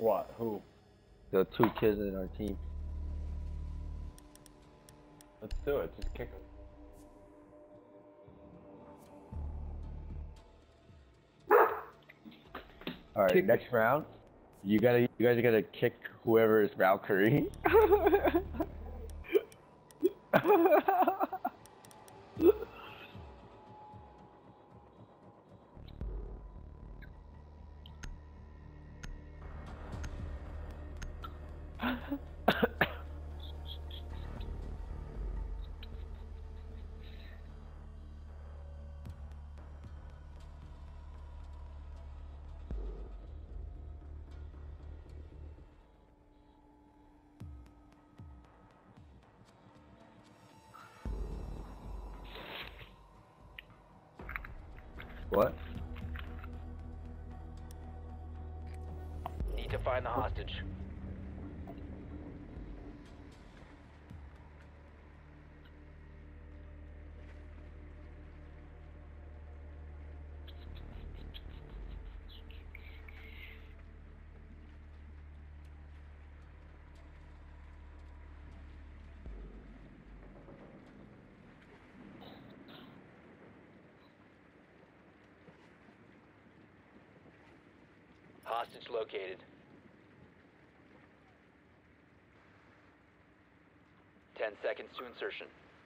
What? Who? The 2 kids in our team. Let's do it. Just kick him. All right, next round. You guys are gonna kick whoever is Valkyrie. What? Need to find the hostage. Hostage located. 10 seconds to insertion.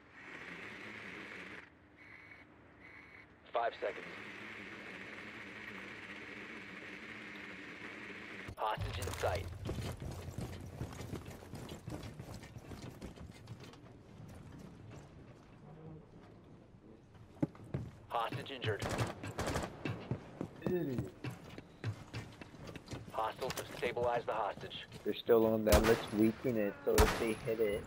5 seconds. Hostage in sight. Hostage injured. Idiot. Hostiles have stabilized the hostage. They're still on that. Let's weaken it so if they hit it.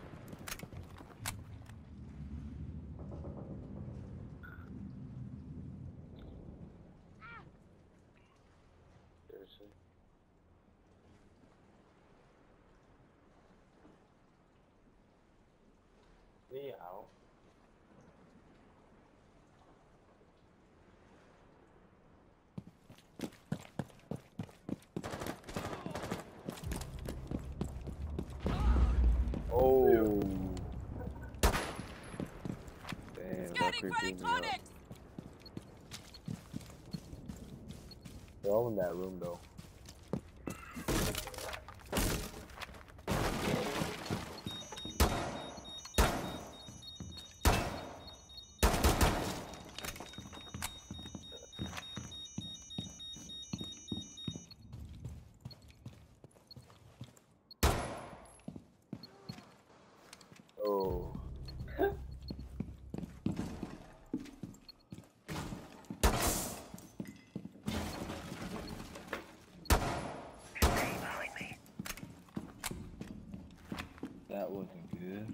Seriously. Meow. Oh. Damn, Valkyrie beat me up. They're all in that room though. Oh. That wasn't good.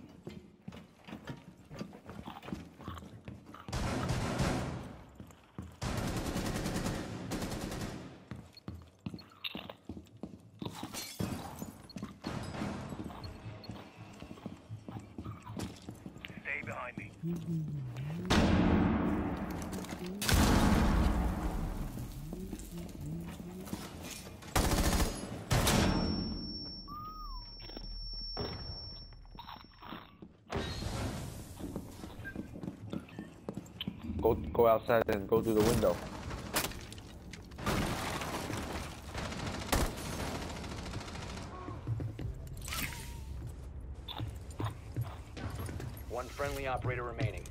Stay behind me. Go outside and go through the window. One friendly operator remaining.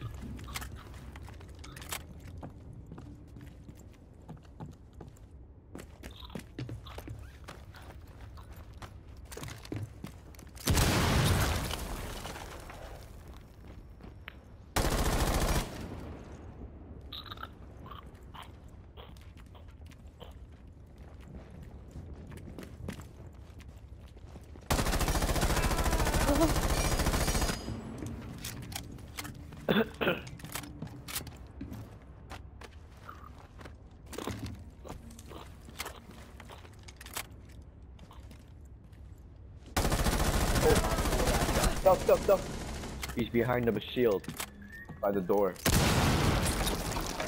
Stop. He's behind the shield. By the door.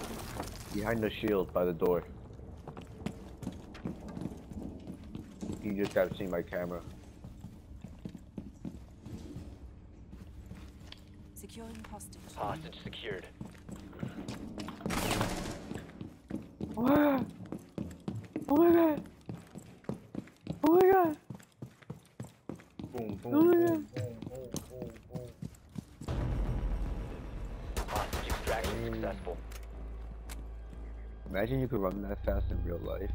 Behind the shield by the door. He you just gotta see my camera. Securing hostage. Hostage secured. Oh my god! Oh my god! Oh my god! Boom, boom, Oh my boom, God. boom, boom, boom, boom. Hostage extraction successful. Imagine you could run that fast in real life.